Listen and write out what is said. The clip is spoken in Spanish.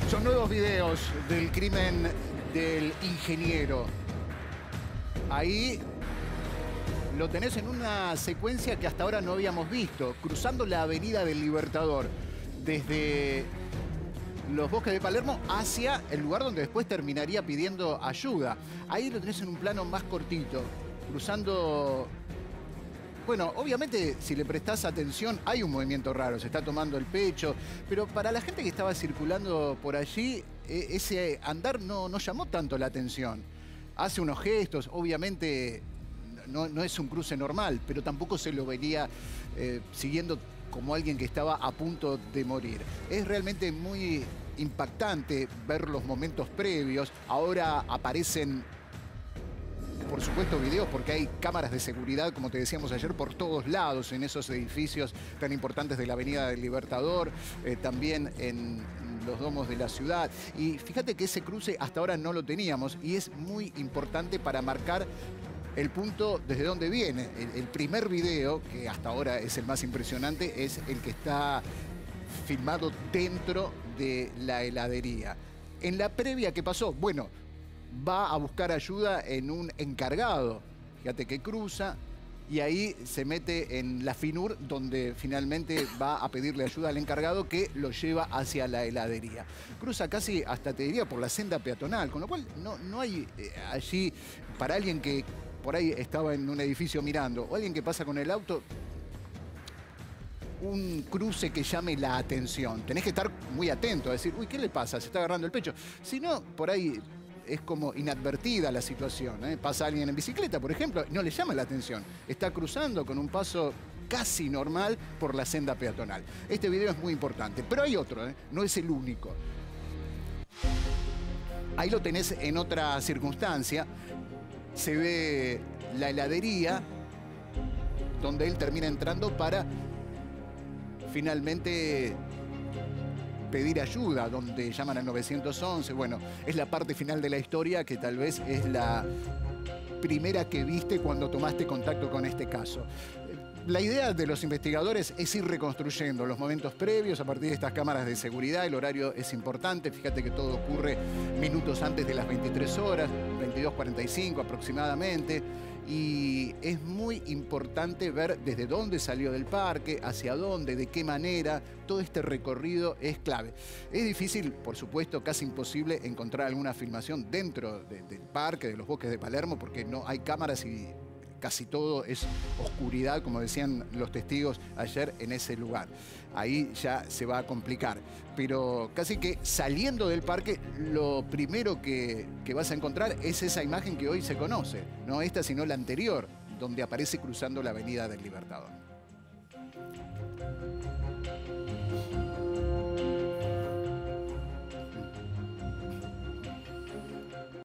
Son nuevos videos del crimen del ingeniero. Ahí lo tenés en una secuencia que hasta ahora no habíamos visto, cruzando la Avenida del Libertador, desde los bosques de Palermo hacia el lugar donde después terminaría pidiendo ayuda. Ahí lo tenés en un plano más cortito, cruzando... Bueno, obviamente, si le prestás atención, hay un movimiento raro, se está tomando el pecho, pero para la gente que estaba circulando por allí, ese andar no llamó tanto la atención. Hace unos gestos, obviamente no es un cruce normal, pero tampoco se lo venía siguiendo como alguien que estaba a punto de morir. Es realmente muy impactante ver los momentos previos. Ahora aparecen, por supuesto, videos, porque hay cámaras de seguridad, como te decíamos ayer, por todos lados en esos edificios tan importantes de la Avenida del Libertador, también en los domos de la ciudad. Y fíjate que ese cruce hasta ahora no lo teníamos y es muy importante para marcar el punto desde donde viene. El primer video, que hasta ahora es el más impresionante, es el que está filmado dentro de la heladería. En la previa, ¿qué pasó? Bueno, va a buscar ayuda en un encargado. Fíjate que cruza y ahí se mete en la Finur, donde finalmente va a pedirle ayuda al encargado que lo lleva hacia la heladería. Cruza casi hasta, te diría, por la senda peatonal, con lo cual no hay allí, para alguien que por ahí estaba en un edificio mirando o alguien que pasa con el auto, un cruce que llame la atención. Tenés que estar muy atento a decir, uy, ¿qué le pasa? Se está agarrando el pecho. Si no, por ahí es como inadvertida la situación, ¿eh? Pasa alguien en bicicleta, por ejemplo, y no le llama la atención. Está cruzando con un paso casi normal por la senda peatonal. Este video es muy importante, pero hay otro, ¿eh? No es el único. Ahí lo tenés en otra circunstancia. Se ve la heladería donde él termina entrando para finalmente pedir ayuda, donde llaman al 911. Bueno, es la parte final de la historia que tal vez es la primera que viste cuando tomaste contacto con este caso. La idea de los investigadores es ir reconstruyendo los momentos previos a partir de estas cámaras de seguridad. El horario es importante. Fíjate que todo ocurre minutos antes de las 23 horas, 22:45 aproximadamente. Y es muy importante ver desde dónde salió del parque, hacia dónde, de qué manera. Todo este recorrido es clave. Es difícil, por supuesto, casi imposible encontrar alguna filmación dentro del parque, de los bosques de Palermo, porque no hay cámaras y casi todo es oscuridad, como decían los testigos ayer en ese lugar. Ahí ya se va a complicar. Pero casi que saliendo del parque, lo primero que vas a encontrar es esa imagen que hoy se conoce. No esta, sino la anterior, donde aparece cruzando la Avenida del Libertador.